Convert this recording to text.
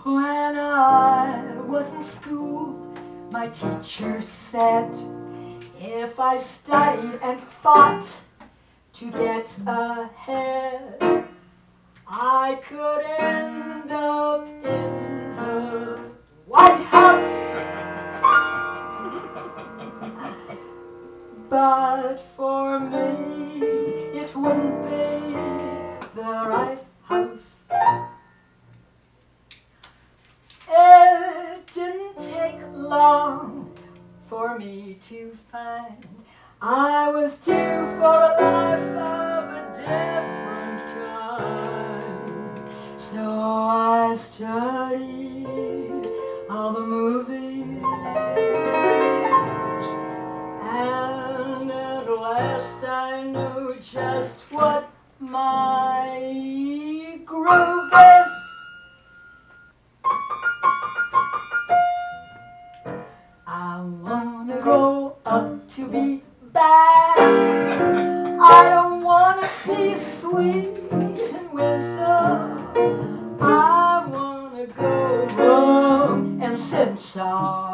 When I was in school, my teacher said if I studied and fought to get ahead, I could end up in the White House. But for me, it wouldn't be the right house. It didn't take long for me to find I was due for a life of a different kind. So I studied all the movies, and at last I knew just what my groove is. I wanna grow up to be bad. I don't wanna be sweet and winsome. I wanna go wrong and sensual.